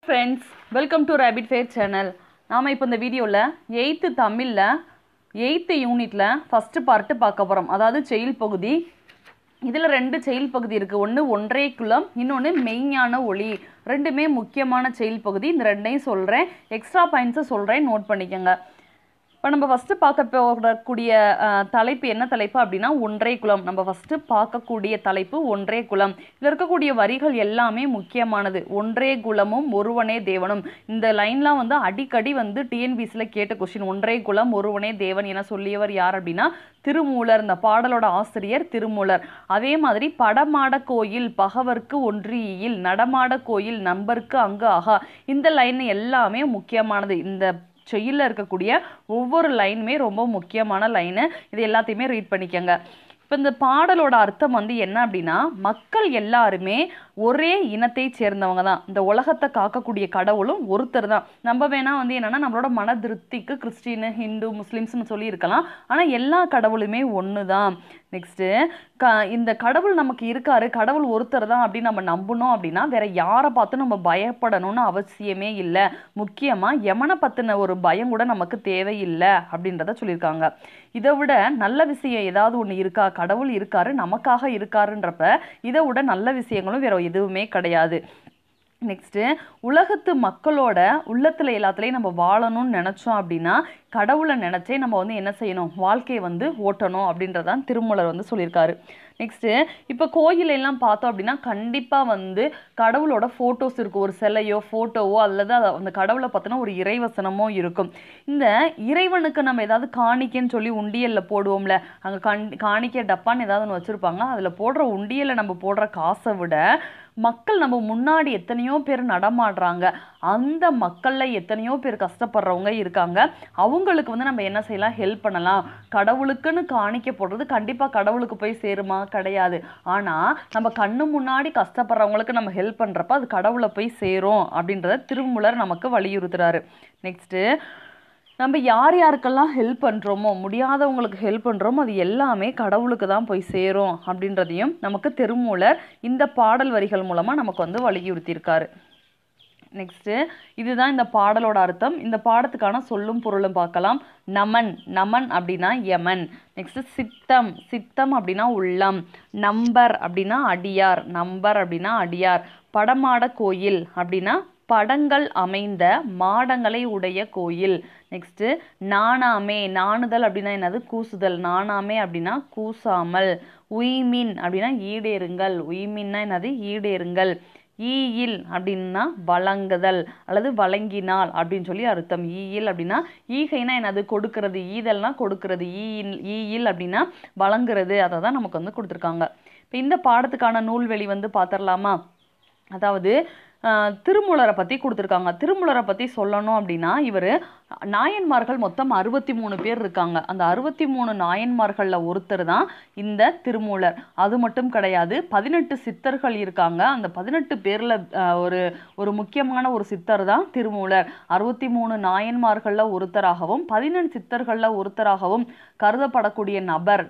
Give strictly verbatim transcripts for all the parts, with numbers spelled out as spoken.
Friends, welcome to Rabbit Fair channel. நாம இப்போ இந்த வீடியோல eighth தமிழ்ல eighth யூனிட்ல ஃபர்ஸ்ட் பார்ட் பார்க்க போறோம். அதாவது செயல் பகுதி. இதுல ரெண்டு செயல் பகுதி இருக்கு. ஒன்னு ஒன்றே குலம், இன்னொன்னு மெய்ஞான ஒளி. ரெண்டுமே முக்கியமான செயல் பகுதி. இந்த ரெண்டையும் சொல்றேன். எக்ஸ்ட்ரா பாயிண்ட்ஸ் சொல்றேன், நோட் பண்ணிக்கங்க. இப்போ நம்ம ஃபஸ்ட்டு பார்க்க போகக்கூடிய தலைப்பு என்ன தலைப்பு அப்படின்னா ஒன்றே குலம். நம்ம ஃபஸ்ட்டு பார்க்கக்கூடிய தலைப்பு ஒன்றே குலம். இதில் இருக்கக்கூடிய வரிகள் எல்லாமே முக்கியமானது. ஒன்றே குலமும் ஒருவனே தேவனும். இந்த லைன்லாம் வந்து அடிக்கடி வந்து டிஎன்பிசியில் கேட்ட கொஸ்டின். ஒன்றே குலம் ஒருவனே தேவன் என சொல்லியவர் யார் அப்படின்னா திருமூலர். இந்த பாடலோட ஆசிரியர் திருமூலர். அதே மாதிரி படமாட கோயில் பகவர்க்கு ஒன்றியில், நடமாட கோயில் நம்பருக்கு அங்கு ஆகா. இந்த லைன் எல்லாமே முக்கியமானது. இந்த செயல்ல இருக்கக்கூடிய ஒவ்வொரு லைனுமே ரொம்ப முக்கியமான லைனு. இது எல்லாத்தையுமே ரீட் பண்ணிக்கங்க. இப்போ இந்த பாடலோட அர்த்தம் வந்து என்ன அப்படின்னா, மக்கள் எல்லாருமே ஒரே இனத்தை சேர்ந்தவங்க தான். இந்த உலகத்தை காக்கக்கூடிய கடவுளும் ஒருத்தர் தான். நம்ம வேணா வந்து என்னன்னா நம்மளோட மன திருப்திக்கு கிறிஸ்டின், ஹிந்து, முஸ்லிம்ஸ்னு சொல்லி இருக்கலாம். ஆனால் எல்லா கடவுளுமே ஒன்று தான். நெக்ஸ்ட்டு க இந்த கடவுள் நமக்கு இருக்காரு, கடவுள் ஒருத்தர் தான் அப்படின்னு நம்ம நம்பணும் அப்படின்னா வேற யாரை பார்த்து நம்ம பயப்படணும்னு அவசியமே இல்லை. முக்கியமாக யமனை பற்றின ஒரு பயம் கூட நமக்கு தேவையில்லை அப்படின்றத சொல்லியிருக்காங்க. இதை விட நல்ல விஷயம் ஏதாவது ஒன்று இருக்கா? கடவுள் இருக்காரு, நமக்காக இருக்காருன்றப்ப இதை விட நல்ல விஷயங்களும் வேற எதுவுமே கிடையாது. நெக்ஸ்ட்டு உலகத்து மக்களோட உள்ளத்துல எல்லாத்துலேயும் நம்ம வாழணும்னு நினச்சோம் அப்படின்னா கடவுளை நினச்சே நம்ம வந்து என்ன செய்யணும், வாழ்க்கையை வந்து ஓட்டணும் அப்படின்றதான் திருமூலர் வந்து சொல்லியிருக்காரு. நெக்ஸ்ட்டு இப்போ கோயிலெல்லாம் பார்த்தோம் அப்படின்னா கண்டிப்பாக வந்து கடவுளோட ஃபோட்டோஸ் இருக்கும். ஒரு சிலையோ ஃபோட்டோவோ அல்லது அந்த கடவுளை பார்த்தினா ஒரு இறைவசனமோ இருக்கும். இந்த இறைவனுக்கு நம்ம ஏதாவது காணிக்கைன்னு சொல்லி உண்டியலில் போடுவோம்ல, அங்கே கண் காணிக்கை டப்பான்னு ஏதாவது ஒன்று வச்சுருப்பாங்க. அதில் போடுற உண்டியலில் நம்ம போடுற காசை விட மக்கள் நம்ம முன்னாடி எத்தனையோ பேர் நடமாடுறாங்க. அந்த மக்களில் எத்தனையோ பேர் கஷ்டப்படுறவங்க இருக்காங்க. அவங்களுக்கு வந்து நம்ம என்ன செய்யலாம், ஹெல்ப் பண்ணலாம். கடவுளுக்குன்னு காணிக்க போடுறது கண்டிப்பாக கடவுளுக்கு போய் சேருமா? கிடையாது. ஆனால் நம்ம கண்ணு முன்னாடி கஷ்டப்படுறவங்களுக்கு நம்ம ஹெல்ப் பண்ணுறப்ப அது கடவுளை போய் சேரும் அப்படின்றத திருமூலர் நமக்கு வலியுறுத்துறாரு. நெக்ஸ்ட்டு நம்ம யார் யாருக்கெல்லாம் ஹெல்ப் பண்ணுறோமோ, முடியாதவங்களுக்கு ஹெல்ப் பண்ணுறோமோ அது எல்லாமே கடவுளுக்கு தான் போய் சேரும் அப்படின்றதையும் நமக்கு திருமூலர் இந்த பாடல் வரிகள் மூலமாக நமக்கு வந்து வலியுறுத்தியிருக்காரு. நெக்ஸ்ட்டு இதுதான் இந்த பாடலோட அர்த்தம். இந்த பாடத்துக்கான சொல்லும் பொருளும் பார்க்கலாம். நமன், நமன் அப்படின்னா யமன். நெக்ஸ்ட்டு சித்தம், சித்தம் அப்படின்னா உள்ளம். நம்பர் அப்படின்னா அடியார், நம்பர் அப்படின்னா அடியார். படமாட கோயில் அப்படின்னா படங்கள் அமைந்த மாடங்களை உடைய கோயில். நெக்ஸ்ட்டு நாணாமே, நாணுதல் அப்படின்னா என்னது, கூசுதல். நாணாமே அப்படின்னா கூசாமல். உய்மின் அப்படின்னா ஈடேறுங்கள், உய்மின்னா என்னது, ஈடேறுங்கள். ஈயில் அப்படின்னா வழங்குதல் அல்லது வழங்கினால் அப்படின்னு சொல்லி அர்த்தம். ஈயில் அப்படின்னா ஈகைனா என்னது, கொடுக்கறது. ஈதல்னா கொடுக்கறது. ஈயில் ஈயில் அப்படின்னா வழங்குறது. அதை தான் நமக்கு வந்து கொடுத்துருக்காங்க. இப்போ இந்த பாடத்துக்கான நூல்வெளி வந்து பார்த்துடலாமா? அதாவது திருமூலரை பற்றி கொடுத்துருக்காங்க. திருமூலரை பற்றி சொல்லணும் அப்படின்னா இவர் நாயன்மார்கள் மொத்தம் அறுபத்தி மூணு பேர் இருக்காங்க. அந்த அறுபத்தி மூணு நாயன்மார்களில் ஒருத்தர் தான் இந்த திருமூலர். அது மட்டும் கிடையாது, பதினெட்டு சித்தர்கள் இருக்காங்க. அந்த பதினெட்டு பேரில் ஒரு ஒரு முக்கியமான ஒரு சித்தர் தான் திருமூலர். அறுபத்தி மூணு நாயன்மார்களில் ஒருத்தராகவும் பதினெண்டு சித்தர்களில் ஒருத்தராகவும் கருதப்படக்கூடிய நபர்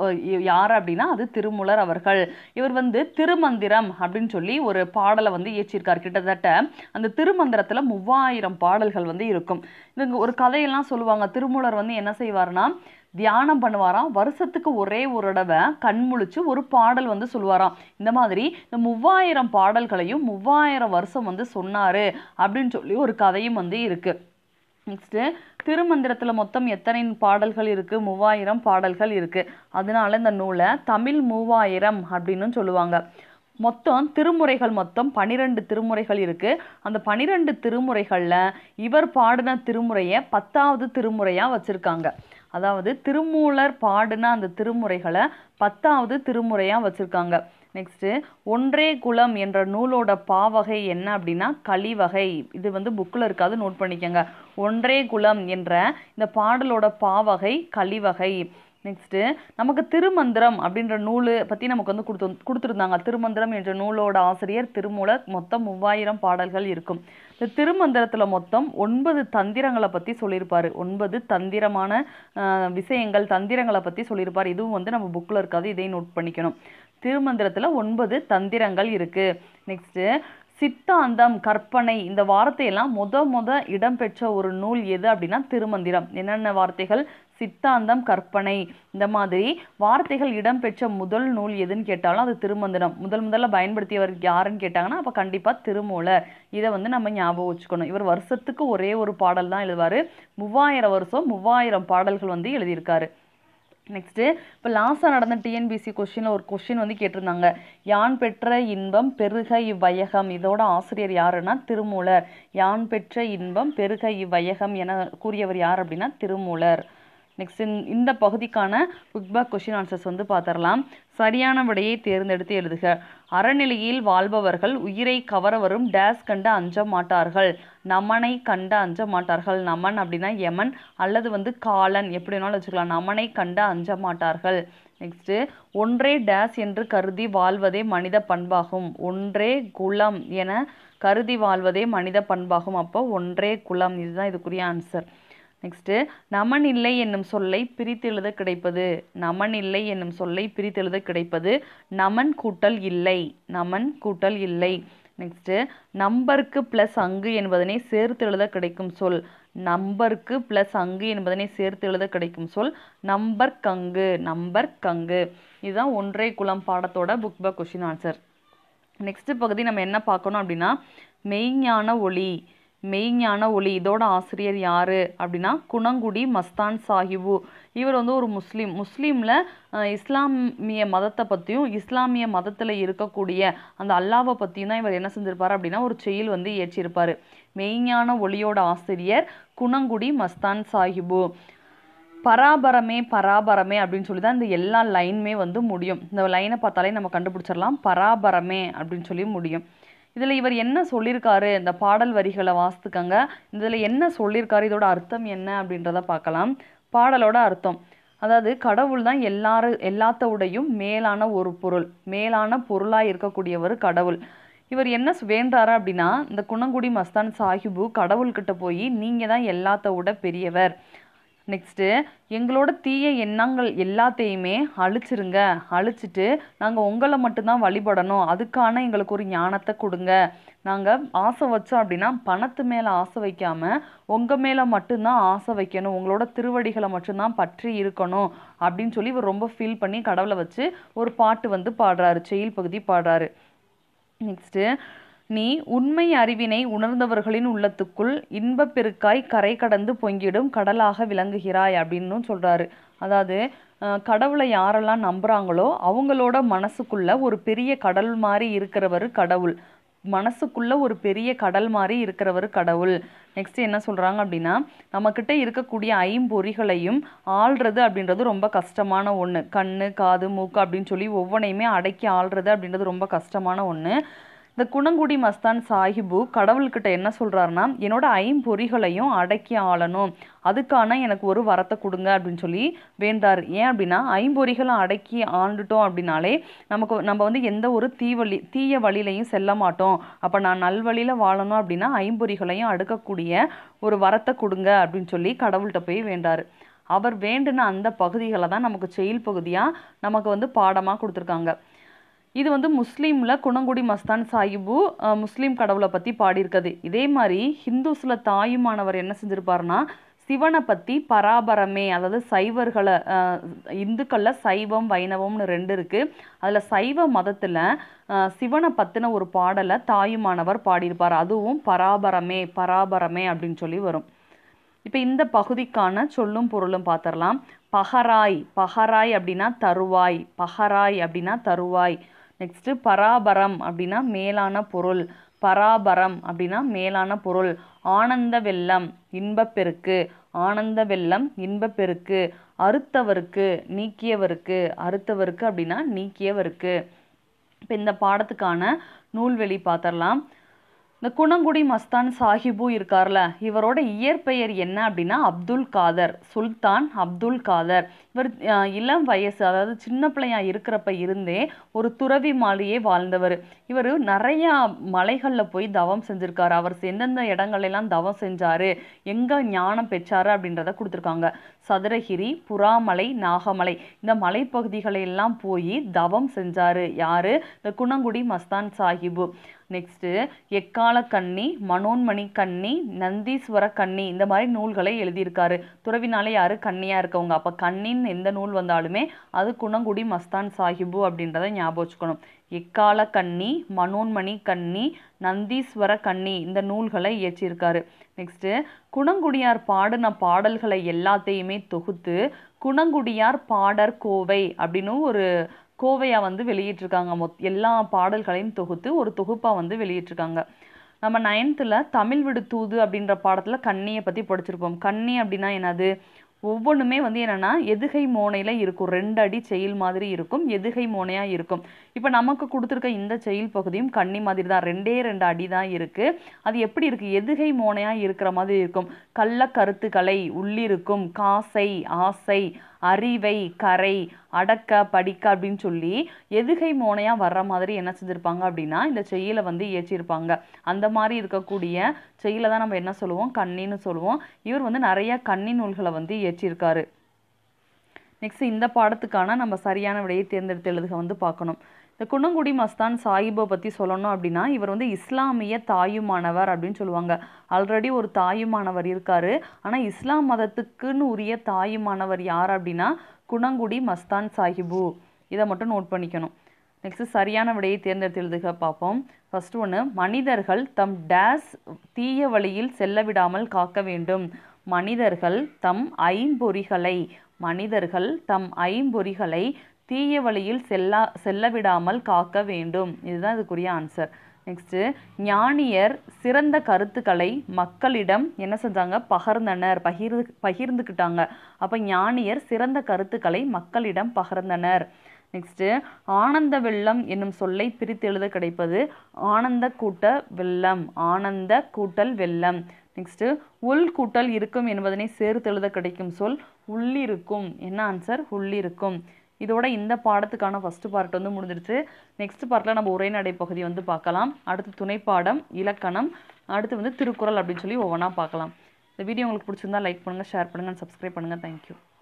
யார் அப்படின்னா அது திருமூலர் அவர்கள். இவர் வந்து திருமந்திரம் அப்படின்னு சொல்லி ஒரு பாடலை வந்து இயற்றியிருக்கார். கிட்டத்தட்ட அந்த திருமந்திரத்துல மூவாயிரம் பாடல்கள் வந்து இருக்கும். இந்த ஒரு கதையெல்லாம் சொல்லுவாங்க. திருமூலர் வந்து என்ன செய்வார்னா தியானம் பண்ணுவாராம். வருஷத்துக்கு ஒரே ஒரு தடவை கண் முழிச்சு ஒரு பாடல் வந்து சொல்லுவாராம். இந்த மாதிரி இந்த மூவாயிரம் பாடல்களையும் மூவாயிரம் வருஷம் வந்து சொன்னாரு அப்படின்னு சொல்லி ஒரு கதையும் வந்து இருக்கு. நெக்ஸ்ட்டு திருமந்திரத்தில் மொத்தம் எத்தனை பாடல்கள் இருக்குது? மூவாயிரம் பாடல்கள் இருக்குது. அதனால இந்த நூலை தமிழ் மூவாயிரம் அப்படின்னு சொல்லுவாங்க. மொத்தம் திருமுறைகள் மொத்தம் பனிரெண்டு திருமுறைகள் இருக்குது. அந்த பனிரெண்டு திருமுறைகளில் இவர் பாடின திருமுறையை பத்தாவது திருமுறையாக வச்சுருக்காங்க. அதாவது திருமூலர் பாடின அந்த திருமுறைகளை பத்தாவது திருமுறையாக வச்சுருக்காங்க. நெக்ஸ்ட்டு ஒன்றே குலம் என்ற நூலோட பாவகை என்ன அப்படின்னா கலிவகை. இது வந்து புக்கில் இருக்காது, நோட் பண்ணிக்கோங்க. ஒன்றே குலம் என்ற இந்த பாடலோட பாவகை கலிவகை. நெக்ஸ்ட்டு நமக்கு திருமந்திரம் அப்படின்ற நூல் பற்றி நமக்கு வந்து கொடுத்து கொடுத்துருந்தாங்க. திருமந்திரம் என்ற நூலோட ஆசிரியர் திருமூலர். மொத்தம் மூவாயிரம் பாடல்கள் இருக்கும். இந்த திருமந்திரத்தில் மொத்தம் ஒன்பது தந்திரங்களை பற்றி சொல்லியிருப்பார். ஒன்பது தந்திரமான விஷயங்கள், தந்திரங்களை பற்றி சொல்லியிருப்பார். இதுவும் வந்து நம்ம புக்கில் இருக்காது, இதையும் நோட் பண்ணிக்கணும். திருமந்திரத்தில் ஒன்பது தந்திரங்கள் இருக்குது. நெக்ஸ்ட்டு சித்தாந்தம், கற்பனை இந்த வார்த்தையெல்லாம் முத முத இடம்பெற்ற ஒரு நூல் எது அப்படின்னா திருமந்திரம். என்னென்ன வார்த்தைகள்? சித்தாந்தம், கற்பனை இந்த மாதிரி வார்த்தைகள் இடம்பெற்ற முதல் நூல் எதுன்னு கேட்டாலும் அது திருமந்திரம். முதல் முதல்ல பயன்படுத்தியவர் யாருன்னு கேட்டாங்கன்னா அப்போ கண்டிப்பாக திருமூலர். இதை வந்து நம்ம ஞாபகம் வச்சுக்கணும். இவர் வருஷத்துக்கு ஒரே ஒரு பாடல் தான் எழுதுவார். மூவாயிரம் வருஷம் மூவாயிரம் பாடல்கள் வந்து எழுதியிருக்காரு. நெக்ஸ்ட்டு இப்போ லாஸ்ட்டாக நடந்த டிஎன்பிசி கொஸ்டினில் ஒரு கொஸ்டின் வந்து கேட்டிருந்தாங்க. யான் பெற்ற இன்பம் பெருக இவ்வையகம். இதோட ஆசிரியர் யாருன்னா திருமூலர். யான் பெற்ற இன்பம் பெருக இவ்வையகம் என கூறியவர் யார் அப்படின்னா திருமூலர். நெக்ஸ்ட் இந்த பகுதிக்கான புக்பேக் கொஸ்டின் ஆன்சர்ஸ் வந்து பார்த்துடலாம். சரியான விடையை தேர்ந்தெடுத்து எழுதுக. அறநிலையில் வாழ்பவர்கள் உயிரை கவர வரும் டேஸ் கண்டு அஞ்ச மாட்டார்கள். நமனை கண்டு அஞ்ச மாட்டார்கள். நமன் அப்படின்னா யமன் அல்லது வந்து காலன் எப்படி வேணாலும் வச்சுக்கலாம். நமனை கண்டு அஞ்ச மாட்டார்கள். நெக்ஸ்ட்டு ஒன்றே டேஸ் என்று கருதி வாழ்வதே மனித பண்பாகும். ஒன்றே குலம் என கருதி வாழ்வதே மனித பண்பாகும். அப்போ ஒன்றே குலம் இதுதான் இதுக்குரிய ஆன்சர். நெக்ஸ்ட்டு நமன் இல்லை என்னும் சொல்லை பிரித்தெழுத கிடைப்பது. நமன் இல்லை என்னும் சொல்லை பிரித்தெழுத கிடைப்பது நமன் கூட்டல் இல்லை. நமன் கூட்டல் இல்லை. நெக்ஸ்ட்டு நம்பருக்கு ப்ளஸ் அங்கு என்பதனை சேர்த்து எழுத கிடைக்கும் சொல். நம்பருக்கு ப்ளஸ் அங்கு என்பதனை சேர்த்து எழுத கிடைக்கும் சொல் நம்பர் கங்கு. நம்பர் கங்கு. இதுதான் ஒன்றே குலம் பாடத்தோட book back question answer. Next பகுதி நம்ம என்ன பார்க்கணும் அப்படின்னா மெய்ஞான ஒளி. மெய்ஞான ஒளி இதோட ஆசிரியர் யாரு அப்படின்னா குணங்குடி மஸ்தான் சாஹிபு. இவர் வந்து ஒரு முஸ்லீம். முஸ்லீமில் இஸ்லாமிய மதத்தை பற்றியும் இஸ்லாமிய மதத்தில் இருக்கக்கூடிய அந்த அல்லாவை பற்றியும் தான் இவர் என்ன செஞ்சிருப்பார் அப்படின்னா ஒரு செயல் வந்து இயற்றியிருப்பார். மெய்ஞான ஒளியோட ஆசிரியர் குணங்குடி மஸ்தான் சாஹிபு. பராபரமே பராபரமே அப்படின்னு சொல்லி தான் இந்த எல்லா லைனுமே வந்து முடியும். இந்த லைனை பார்த்தாலே நம்ம கண்டுபிடிச்சிடலாம். பராபரமே அப்படின்னு சொல்லி முடியும். இதில் இவர் என்ன சொல்லியிருக்காரு இந்த பாடல் வரிகளை வாசித்துக்கங்க. இதில் என்ன சொல்லியிருக்காரு இதோட அர்த்தம் என்ன அப்படின்றத பார்க்கலாம். பாடலோட அர்த்தம் அதாவது கடவுள் தான் எல்லாரு எல்லாத்தோடையும் மேலான ஒரு பொருள். மேலான பொருளாக இருக்கக்கூடியவர் கடவுள். இவர் என்ன வேண்டாரு அப்படின்னா இந்த குணங்குடி மஸ்தான் சாஹிபு கடவுள்கிட்ட போய் நீங்கள் தான் எல்லாத்தோட பெரியவர். நெக்ஸ்ட்டு எங்களோட தீய எண்ணங்கள் எல்லாத்தையுமே அழிச்சிருங்க. அழிச்சிட்டு நாங்கள் உங்களை மட்டும்தான் வழிபடணும். அதுக்கான எங்களுக்கு ஒரு ஞானத்தை கொடுங்க. நாங்கள் ஆசை வச்சோம் அப்படின்னா பணத்து மேலே ஆசை வைக்காமல் உங்கள் மேலே மட்டும்தான் ஆசை வைக்கணும். உங்களோட திருவடிகளை மட்டும்தான் பற்றி இருக்கணும் அப்படின்னு சொல்லி இவர் ரொம்ப ஃபீல் பண்ணி கடவுளை வச்சு ஒரு பாட்டு வந்து பாடுறாரு. செயல் பகுதி பாடுறாரு. நெக்ஸ்ட்டு நீ உண்மை அறிவினை உணர்ந்தவர்களின் உள்ளத்துக்குள் இன்பப் பெருக்காய் கரை கடந்து பொங்கிடும் கடலாக விளங்குகிறாய் அப்படின்னு சொல்கிறாரு. அதாவது கடவுளை யாரெல்லாம் நம்புகிறாங்களோ அவங்களோட மனசுக்குள்ள ஒரு பெரிய கடல் மாதிரி இருக்கிறவர் கடவுள். மனசுக்குள்ள ஒரு பெரிய கடல் மாதிரி இருக்கிறவர் கடவுள். நெக்ஸ்ட் என்ன சொல்கிறாங்க அப்படின்னா நம்மக்கிட்ட இருக்கக்கூடிய ஐம்பொறிகளையும் ஆள்றது அப்படின்றது ரொம்ப கஷ்டமான ஒன்று. கண்ணு காது மூக்கு அப்படின்னு சொல்லி ஒவ்வொன்றையுமே அடக்கி ஆள்றது அப்படின்றது ரொம்ப கஷ்டமான ஒன்று. இந்த குணங்குடி மஸ்தான் சாஹிபு கடவுள்கிட்ட என்ன சொல்கிறாருன்னா என்னோட ஐம்பொறிகளையும் அடக்கி ஆளணும். அதுக்கான எனக்கு ஒரு வரத்தை கொடுங்க அப்படின்னு சொல்லி வேண்டார். ஏன் அப்படின்னா ஐம்பொறிகளை அடக்கி ஆண்டுட்டோம் அப்படின்னாலே நமக்கு நம்ம வந்து எந்த ஒரு தீவழி தீய வழியிலையும் செல்ல மாட்டோம். அப்போ நான் நல்வழியில் வாழணும் அப்படின்னா ஐம்பொறிகளையும் அடுக்கக்கூடிய ஒரு வரத்தை கொடுங்க அப்படின்னு சொல்லி கடவுள்கிட்ட போய் வேண்டார். அவர் வேண்டுன அந்த பகுதிகளை தான் நமக்கு செயல் பகுதியாக நமக்கு வந்து பாடமாக கொடுத்துருக்காங்க. இது வந்து முஸ்லீமில் குணங்குடி மஸ்தான் சாஹிபு முஸ்லீம் கடவுளை பற்றி பாடியிருக்குது. இதே மாதிரி ஹிந்துஸில் தாயுமானவர் என்ன செஞ்சுருப்பாருன்னா சிவனை பற்றி பராபரமே அதாவது சைவர்களை இந்துக்களில் சைவம் வைணவம்னு ரெண்டு இருக்குது. அதில் சைவ மதத்தில் சிவனை பற்றின ஒரு பாடலை தாயுமானவர் பாடியிருப்பார். அதுவும் பராபரமே பராபரமே அப்படின்னு சொல்லி வரும். இப்போ இந்த பகுதிக்கான சொல்லும் பொருளும் பார்த்துடலாம். பகராய். பகராய் அப்படின்னா தருவாய். பகராய் அப்படின்னா தருவாய். நெக்ஸ்ட்டு பராபரம் அப்படின்னா மேலான பொருள். பராபரம் அப்படின்னா மேலான பொருள். ஆனந்த வெள்ளம் இன்பப்பெருக்கு. ஆனந்த வெள்ளம் இன்பப்பெருக்கு. அறுத்தவருக்கு நீக்கியவருக்கு. அறுத்தவருக்கு அப்படின்னா நீக்கியவருக்கு. இப்போ இந்த பாடத்துக்கான நூல்வெளி பார்த்துடலாம். இந்த குணங்குடி மஸ்தான் சாஹிபு இருக்கார்ல இவரோட இயற்பெயர் என்ன அப்படின்னா அப்துல் காதர். சுல்தான் அப்துல் காதர். இவர் இளம் வயசு அதாவது சின்ன பிள்ளையா இருக்கிறப்ப இருந்தே ஒரு துறவி மாளிகையே வாழ்ந்தவர். இவர் நிறையா மலைகளில் போய் தவம் செஞ்சுருக்காரு. அவர் எந்தெந்த இடங்களெல்லாம் தவம் செஞ்சாரு எங்கே ஞானம் பெற்றாரு அப்படின்றத கொடுத்துருக்காங்க. சதுரகிரி, புறாமலை, நாகமலை இந்த மலைப்பகுதிகளை எல்லாம் போய் தவம் செஞ்சாரு. யாரு? இந்த குணங்குடி மஸ்தான் சாஹிபு. நெக்ஸ்ட்டு எக்கால கண்ணி, மனோன்மணி கண்ணி, நந்தீஸ்வர கண்ணி இந்த மாதிரி நூல்களை எழுதியிருக்காரு. துறவினாலே யாரு? கண்ணியாக இருக்கவங்க. அப்போ கண்ணின்னு எந்த நூல் வந்தாலுமே அது குணங்குடி மஸ்தான் சாஹிபு அப்படின்றத ஞாபகம் வச்சுக்கணும். எக்கால கண்ணி, மனோன்மணி கண்ணி, நந்தீஸ்வர கண்ணி இந்த நூல்களை இயற்றியிருக்காரு. நெக்ஸ்ட்டு குணங்குடியார் பாடின பாடல்களை எல்லாத்தையுமே தொகுத்து குணங்குடியார் பாடற் கோவை அப்படின்னு ஒரு கோவையாக வந்து வெளியிட்டிருக்காங்க. மொத் எல்லா பாடல்களையும் தொகுத்து ஒரு தொகுப்பாக வந்து வெளியிட்டிருக்காங்க. நம்ம நைன்த்தில் தமிழ் விடு தூது அப்படின்ற பாடத்தில் கண்ணியை பற்றி படிச்சிருப்போம். கண்ணி அப்படின்னா என்னது? ஒவ்வொன்றுமே வந்து என்னென்னா எதுகை மோனையில் இருக்கும். ரெண்டு அடி செயல் மாதிரி இருக்கும், எதுகை மோனையாக இருக்கும். இப்போ நமக்கு கொடுத்துருக்க இந்த செயல் பகுதியும் கண்ணி மாதிரி தான், ரெண்டே ரெண்டு அடி தான் இருக்குது. அது எப்படி இருக்குது? எதுகை மோனையாக இருக்கிற மாதிரி இருக்கும். கள்ள கருத்துக்களை உள்ளிருக்கும், காசை, ஆசை, அறிவை, கரை, அடக்க, படிக்க அப்படின்னு சொல்லி எதுகை மோனையாக வர்ற மாதிரி என்ன செஞ்சுருப்பாங்க அப்படின்னா இந்த செயலை வந்து இயற்றியிருப்பாங்க. அந்த மாதிரி இருக்கக்கூடிய செயலை தான் நம்ம என்ன சொல்லுவோம்? கண்ணின்னு சொல்லுவோம். இவர் வந்து நிறைய கண்ணி நூல்களை வந்து இயற்றியிருக்காரு. நெக்ஸ்ட் இந்த பாடத்துக்கான நம்ம சரியான விடையை தேர்ந்தெடுத்து எழுதுக வந்து பார்க்கணும். இந்த குணங்குடி மஸ்தான் சாஹிபை பற்றி சொல்லணும் அப்படின்னா இவர் வந்து இஸ்லாமிய தாயுமானவர் அப்படின்னு சொல்லுவாங்க. ஆல்ரெடி ஒரு தாயுமானவர் இருக்கார். ஆனால் இஸ்லாம் மதத்துக்குன்னு உரிய தாயுமானவர் யார் அப்படின்னா குணங்குடி மஸ்தான் சாஹிபு. இதை மட்டும் நோட் பண்ணிக்கணும். நெக்ஸ்ட் சரியான விடையை தேர்ந்தெடுத்து எழுதுக பார்ப்போம். ஃபர்ஸ்ட் ஒன்று, மனிதர்கள் தம் டேஸ் தீய வழியில் செல்ல விடாமல் காக்க வேண்டும். மனிதர்கள் தம் ஐம்பொறிகளை மனிதர்கள் தம் ஐம்பொறிகளை தீய வழியில் செல்ல செல்ல விடாமல் காக்க வேண்டும். இதுதான் இதுக்குரிய ஆன்சர். நெக்ஸ்ட்டு ஞானியர் சிறந்த கருத்துக்களை மக்களிடம் என்ன செஞ்சாங்க? பகிர்ந்தனர், பகிர்ந்து பகிர்ந்துக்கிட்டாங்க. அப்போ ஞானியர் சிறந்த கருத்துக்களை மக்களிடம் பகிர்ந்தனர். நெக்ஸ்ட்டு ஆனந்த வெள்ளம் என்னும் சொல்லை பிரித்து எழுத கிடைப்பது ஆனந்த கூட்ட வெள்ளம், ஆனந்த கூட்டல் வெள்ளம். நெக்ஸ்ட்டு உள் கூட்டல் இருக்கும் என்பதனை சேர்த்து எழுத கிடைக்கும் சொல் உள்ளிருக்கும். என்ன ஆன்சர்? உள்ளிருக்கும். இதோட இந்த பாடத்துக்கான ஃபஸ்ட்டு பார்ட் வந்து முடிஞ்சிருச்சு. நெக்ஸ்ட் பார்ட்டில் நம்ம உரைநடை பகுதி வந்து பார்க்கலாம். அடுத்து துணைப்பாடம், இலக்கணம், அடுத்து வந்து திருக்குறள் அப்படின்னு சொல்லி ஒவ்வொன்றா பார்க்கலாம். இந்த வீடியோ உங்களுக்கு பிடிச்சிருந்தா லைக் பண்ணுங்கள், ஷேர் பண்ணுங்கள், சப்ஸ்கிரைப் பண்ணுங்கள். தேங்க்யூ.